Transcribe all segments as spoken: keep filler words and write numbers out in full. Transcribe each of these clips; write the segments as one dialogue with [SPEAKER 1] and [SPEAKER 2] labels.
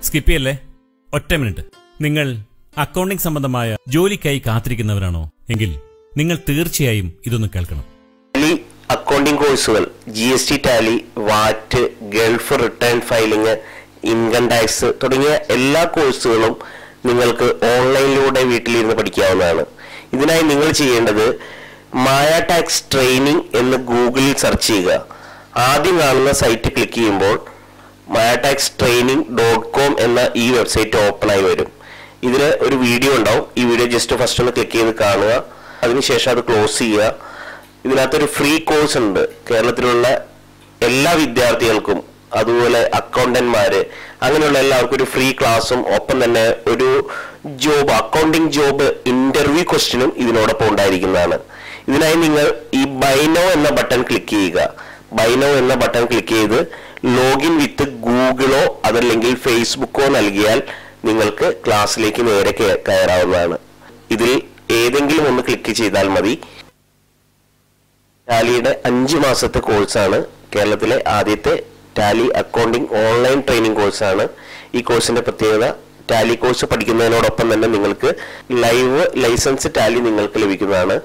[SPEAKER 1] Skip ചെയ്യല്ലേ, ഒറ്റ minute. നിങ്ങൾ അക്കൗണ്ടിംഗ് സംബന്ധമായ ജോലിക്കായി കാത്തിരിക്കുന്നവരാണോ എങ്കിൽ നിങ്ങൾ തീർച്ചയായും ഇതൊന്ന് കേൾക്കണം.
[SPEAKER 2] അക്കൗണ്ടിംഗ് കോഴ്സുകൾ, G S T, Tally, VAT, Gulf return filing, income tax തുടങ്ങിയ എല്ലാ കോഴ്സുകളും നിങ്ങൾക്ക് ഓൺലൈനിലൂടെ വീട്ടിലിരുന്ന് പഠിക്കാവുന്നതാണ്. ഇതിനായി നിങ്ങൾ ചെയ്യേണ്ടത് മായ ടാക്സ് ട്രെയിനിങ് എന്ന് ഗൂഗിളിൽ സെർച്ച് ചെയ്യുക. ആദ്യം കാണുന്ന സൈറ്റ് ക്ലിക്ക് ചെയ്യുമ്പോൾ Maya tax training dot com എന്ന ഈ വെബ്സൈറ്റ് ഓപ്പൺ ആയി വരും. ഇതിന് ഒരു വീഡിയോ ഉണ്ടാവും. ഈ വീഡിയോ ജസ്റ്റ് ഫസ്റ്റ് ഒന്ന് ക്ലിക്ക് ചെയ്ത് കാണുക. അതിനുശേഷം അത് ക്ലോസ് ചെയ്യുക. ഇതിനകത്തൊരു ഫ്രീ കോഴ്സ് ഉണ്ട്. കേരളത്തിലുള്ള എല്ലാ വിദ്യാർത്ഥികൾക്കും, അതുപോലെ അക്കൗണ്ടന്റ്മാര്, അങ്ങനെയുള്ള എല്ലാവർക്കും ഒരു ഫ്രീ ക്ലാസ്സും ഒപ്പം തന്നെ ഒരു ജോബ്, അക്കൗണ്ടിംഗ് ജോബ് ഇന്റർവ്യൂ ക്വസ്റ്റ്യനും ഇതിനോടൊപ്പം ഉണ്ടായിരിക്കുന്നതാണ്. ഇതിനായി നിങ്ങൾ ഈ ബൈനോ എന്ന ബട്ടൺ ക്ലിക്ക് ചെയ്യുക. ബൈനോ എന്ന ബട്ടൺ ക്ലിക്ക് ചെയ്ത് ലോഗിൻ വിത്ത് ഗൂഗിളോ അതല്ലെങ്കിൽ ഫേസ്ബുക്കോ നൽകിയാൽ നിങ്ങൾക്ക് ക്ലാസ്സിലേക്ക് നേരെ കയറാവുന്നതാണ്. ഇതിൽ ഏതെങ്കിലും ഒന്ന് ക്ലിക്ക് ചെയ്താൽ മതി. ടാലിയുടെ അഞ്ച് മാസത്തെ കോഴ്സാണ്. കേരളത്തിലെ ആദ്യത്തെ ടാലി അക്കൗണ്ടിംഗ് ഓൺലൈൻ ട്രെയിനിങ് കോഴ്സാണ്. ഈ കോഴ്സിന്റെ പ്രത്യേകത, ടാലി കോഴ്സ് പഠിക്കുന്നതിനോടൊപ്പം തന്നെ നിങ്ങൾക്ക് ലൈവ് ലൈസൻസ് ടാലി നിങ്ങൾക്ക് ലഭിക്കുന്നതാണ്.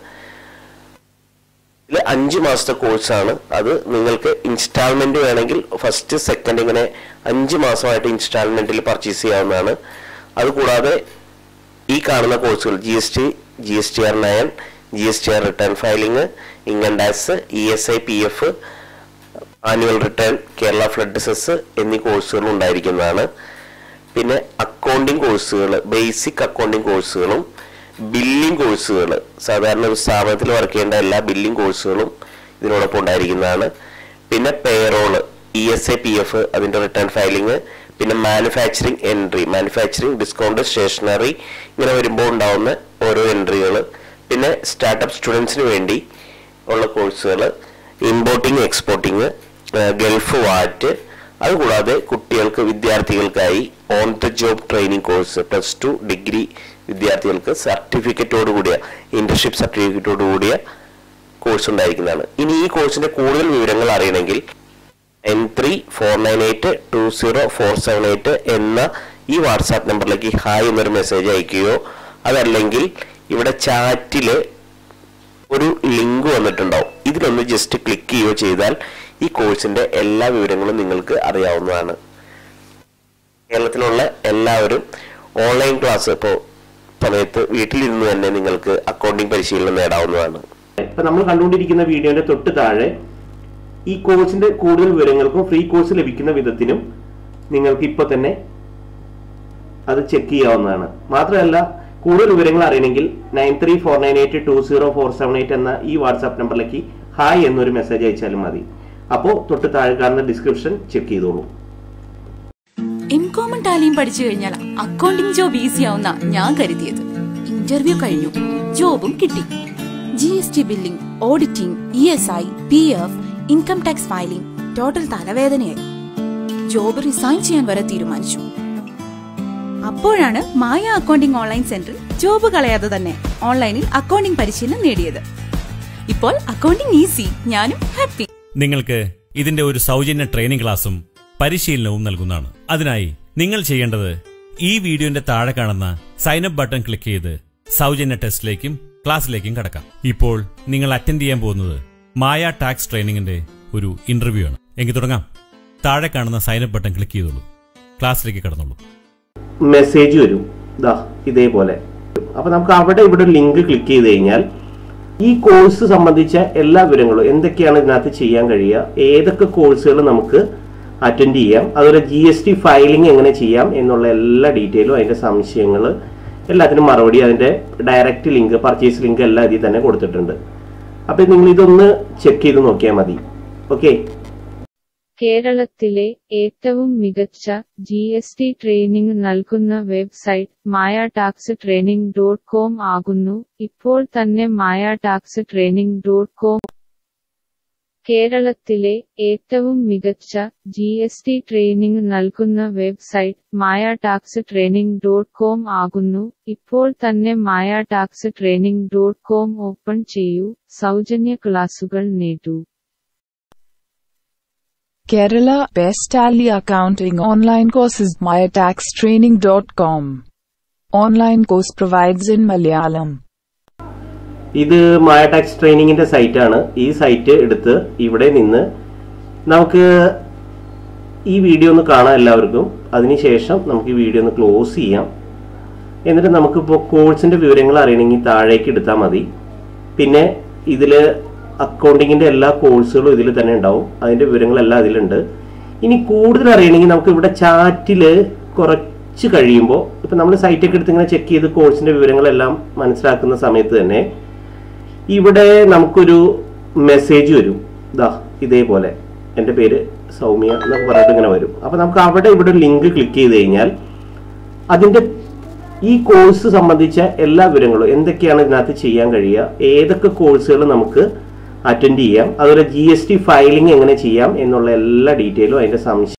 [SPEAKER 2] ഇതിൽ അഞ്ച് മാസത്തെ കോഴ്സാണ്. അത് നിങ്ങൾക്ക് ഇൻസ്റ്റാൾമെന്റ് വേണമെങ്കിൽ ഫസ്റ്റ്, സെക്കൻഡ് ഇങ്ങനെ അഞ്ച് മാസമായിട്ട് ഇൻസ്റ്റാൾമെന്റിൽ പർച്ചേസ് ചെയ്യാവുന്നതാണ്. അതുകൂടാതെ ഈ കാണുന്ന കോഴ്സുകൾ G S T, G S T R nine, G S T R return filing, income tax, E S I, P F, annual return, Kerala flood cess എന്നീ കോഴ്സുകൾ ഉണ്ടായിരിക്കുന്നതാണ്. പിന്നെ അക്കൗണ്ടിംഗ് കോഴ്സുകൾ, ബേസിക് അക്കൗണ്ടിംഗ് കോഴ്സുകളും ബില്ലിംഗ് കോഴ്സുകൾ, സാധാരണ ഒരു സ്ഥാപനത്തിൽ വർക്ക് ചെയ്യേണ്ട എല്ലാ ബില്ലിംഗ് കോഴ്സുകളും ഇതിനോടൊപ്പം ഉണ്ടായിരിക്കുന്നതാണ്. പിന്നെ payroll, E S I, P F, അതിന്റെ റിട്ടേൺ ഫയലിംഗ്, പിന്നെ manufacturing entry, manufacturing, discount, stationery, ഇങ്ങനെ വരുമ്പോൾ ഉണ്ടാവുന്ന ഓരോ എൻട്രികൾ. പിന്നെ സ്റ്റാർട്ടപ്പ് സ്റ്റുഡൻസിന് വേണ്ടി ഉള്ള കോഴ്സുകൾ, ഇമ്പോർട്ടിങ്, എക്സ്പോർട്ടിങ്, ഗൾഫ് വാറ്റ്, അതുകൂടാതെ കുട്ടികൾക്ക്, വിദ്യാർത്ഥികൾക്കായി on the job training course, plus two degree വിദ്യാർത്ഥികൾക്ക് സർട്ടിഫിക്കറ്റോട് കൂടിയ, ഇന്റേൺഷിപ്പ് സർട്ടിഫിക്കറ്റോട് കൂടിയ കോഴ്സ് ഉണ്ടായിരിക്കുന്നതാണ്. ഇനി ഈ കോഴ്സിന്റെ കൂടുതൽ വിവരങ്ങൾ അറിയണമെങ്കിൽ nine three four nine eight two zero four seven eight എന്ന ഈ വാട്സാപ്പ് നമ്പറിലേക്ക് ഹായ് എന്നൊരു മെസ്സേജ് അയക്കുകയോ അതല്ലെങ്കിൽ ഇവിടെ ചാറ്റില് ഒരു ലിങ്ക് വന്നിട്ടുണ്ടാവും. ഇതിലൊന്ന് ജസ്റ്റ് ക്ലിക്ക് ചെയ്യുകയോ ചെയ്താൽ ഈ കോഴ്സിന്റെ എല്ലാ വിവരങ്ങളും നിങ്ങൾക്ക് അറിയാവുന്നതാണ്. കേരളത്തിലുള്ള എല്ലാവരും ഓൺലൈൻ ക്ലാസ് ഇപ്പോൾ സമയത്ത് വീട്ടിലിരുന്ന് തന്നെ നിങ്ങൾക്ക് അക്കൗണ്ടിംഗ് പരിശീലനം നേടാവുന്നതാണ്.
[SPEAKER 3] ഇപ്പൊ നമ്മൾ കണ്ടുകൊണ്ടിരിക്കുന്ന വീഡിയോന്റെ തൊട്ട് താഴെ ഈ കോഴ്സിന്റെ കൂടുതൽ വിവരങ്ങൾക്കും ഫ്രീ കോഴ്സ് ലഭിക്കുന്ന വിധത്തിനും നിങ്ങൾക്ക് ഇപ്പൊ തന്നെ അത് ചെക്ക് ചെയ്യാവുന്നതാണ്. മാത്രമല്ല, കൂടുതൽ വിവരങ്ങൾ അറിയണമെങ്കിൽ nine three four nine eight two zero four seven eight എന്ന ഈ വാട്സാപ്പ് നമ്പറിലേക്ക് ഹായ് എന്നൊരു മെസ്സേജ് അയച്ചാലും മതി. അപ്പോൾ തൊട്ട് താഴെ കാണുന്ന ഡിസ്ക്രിപ്ഷൻ ചെക്ക് ചെയ്തോളൂ.
[SPEAKER 4] എംകോമും ടാലിയും പഠിച്ചു കഴിഞ്ഞാൽ അക്കൗണ്ടിംഗ് ജോബ് ഈസി ആവുന്ന ഞാൻ കരുതിയത്. ഇന്റർവ്യൂ കഴിഞ്ഞു, ജോബും കിട്ടി. G S T billing, auditing, E S I, P F, income tax filing, total തലവേദനയായി. ജോബ് റിസൈൻ ചെയ്യാൻ വരെ തീരുമാനിച്ചു. അപ്പോഴാണ് മായ അക്കൗണ്ടിംഗ് ഓൺലൈൻ സെന്ററിൽ ജോബ് കളയാതെ തന്നെ ഓൺലൈനിൽ അക്കൗണ്ടിംഗ് പരിശീലനം നേടിയത്. ഇപ്പോൾ അക്കൗണ്ടിംഗ് ഈസി, ഞാനും ഹാപ്പി.
[SPEAKER 1] നിങ്ങൾക്ക് ഇതിന്റെ ഒരു സൗജന്യ ട്രെയിനിംഗ് ക്ലാസും പരിശീലനവും നൽകുന്നതാണ്. അതിനായി നിങ്ങൾ ചെയ്യേണ്ടത് ഈ വീഡിയോന്റെ താഴെ കാണുന്ന സൈനപ്പ് ബട്ടൺ ക്ലിക്ക് ചെയ്ത് സൗജന്യ ടെസ്റ്റിലേക്കും ക്ലാസ്സിലേക്കും കടക്കാം. ഇപ്പോൾ നിങ്ങൾ അറ്റൻഡ് ചെയ്യാൻ പോകുന്നത് മായ ടാക്സ് ട്രെയിനിങ്ങിന്റെ ഒരു ഇന്റർവ്യൂ ആണ്. എങ്കിൽ തുടങ്ങാം. താഴെ കാണുന്ന സൈനപ്പ് ബട്ടൺ ക്ലിക്ക് ചെയ്തോളൂ, ക്ലാസ്സിലേക്ക് കടന്നോളൂ.
[SPEAKER 3] മെസ്സേജ് വരും ദാ ഇതേപോലെ. അപ്പൊ നമുക്ക് അവിടെ ഇവിടെ ലിങ്ക് ക്ലിക്ക് ചെയ്ത് കഴിഞ്ഞാൽ ഈ കോഴ്സ് സംബന്ധിച്ച എല്ലാ വിവരങ്ങളും, എന്തൊക്കെയാണ് ഇതിനകത്ത് ചെയ്യാൻ കഴിയുക, ഏതൊക്കെ കോഴ്സുകൾ നമുക്ക് അറ്റൻഡ് ചെയ്യാം, അതുപോലെ ജി എസ് ടി ഫയലിംഗ് എങ്ങനെ ചെയ്യാം എന്നുള്ള എല്ലാ ഡീറ്റെയിലും, അതിന്റെ സംശയങ്ങൾ എല്ലാത്തിനും മറുപടി, അതിന്റെ ഡയറക്റ്റ് ലിങ്ക്, പർച്ചേസ് ലിങ്ക് എല്ലാം ഇതിൽ തന്നെ കൊടുത്തിട്ടുണ്ട്. അപ്പൊ നിങ്ങൾ ഇതൊന്ന് ചെക്ക് ചെയ്ത് നോക്കിയാൽ മതി. ഓക്കെ.
[SPEAKER 5] കേരളത്തിലെ ഏറ്റവും മികച്ച ജി എസ് ടി ട്രെയിനിംഗ് നൽകുന്ന website Maya tax training dot com ആകുന്നു. ഇപ്പോൾ തന്നെ Maya tax training dot com കേരളത്തിലെ ഏറ്റവും മികച്ച ജി എസ് ടി ട്രെയിനിംഗ് നൽകുന്ന website Maya tax training dot com ആകുന്നു. ഇപ്പോൾ തന്നെ Maya tax training dot com open ചെയ്യൂ, സൗജന്യ ക്ലാസുകൾ നേടൂ.
[SPEAKER 6] Kerala Best Tally Accounting Online Courses Maya Tax Training dot com. Online course provides in Malayalam.
[SPEAKER 3] ഇത് മായ ടാക്സ് ട്രെയിനിങ്ങിന്റെ സൈറ്റാണ്. ഈ സൈറ്റ് എടുത്ത് ഇവിടെ നിന്ന് നമുക്ക് ഈ വീഡിയോ ഒന്ന് കാണാം എല്ലാവർക്കും. അതിനുശേഷം നമുക്ക് ഈ വീഡിയോ ഒന്ന് ക്ലോസ് ചെയ്യാം. എന്നിട്ട് നമുക്കിപ്പോൾ കോഴ്സിന്റെ വിവരങ്ങൾ അറിയണമെങ്കിൽ താഴേക്ക് എടുത്താൽ മതി. പിന്നെ ഇതിൽ അക്കൗണ്ടിങ്ങിന്റെ എല്ലാ കോഴ്സുകളും ഇതിൽ തന്നെ ഉണ്ടാവും. അതിന്റെ വിവരങ്ങളെല്ലാം അതിലുണ്ട്. ഇനി കൂടുതൽ അറിയണമെങ്കിൽ നമുക്ക് ഇവിടെ ചാറ്റിൽ കുറച്ച് കഴിയുമ്പോൾ ഇപ്പം നമ്മൾ സൈറ്റൊക്കെ എടുത്ത് ഇങ്ങനെ ചെക്ക് ചെയ്ത് കോഴ്സിന്റെ വിവരങ്ങളെല്ലാം മനസ്സിലാക്കുന്ന സമയത്ത് തന്നെ ഇവിടെ നമുക്കൊരു മെസ്സേജ് വരും. ഇതാ ഇതേപോലെ എൻ്റെ പേര് സൗമ്യ എന്നൊക്കെ പറഞ്ഞിട്ട് ഇങ്ങനെ വരും. അപ്പോൾ നമുക്ക് അവിടെ ഇവിടെ ലിങ്ക് ക്ലിക്ക് ചെയ്ത് കഴിഞ്ഞാൽ അതിൻ്റെ ഈ കോഴ്സ് സംബന്ധിച്ച എല്ലാ വിവരങ്ങളും എന്തൊക്കെയാണ് ഇതിനകത്ത് ചെയ്യാൻ കഴിയുക, ഏതൊക്കെ കോഴ്സുകൾ നമുക്ക് അറ്റൻഡ് ചെയ്യാം, അതുപോലെ ജി എസ് ടി ഫയലിംഗ് എങ്ങനെ ചെയ്യാം എന്നുള്ള എല്ലാ ഡീറ്റെയിലും അതിൻ്റെ സംശയം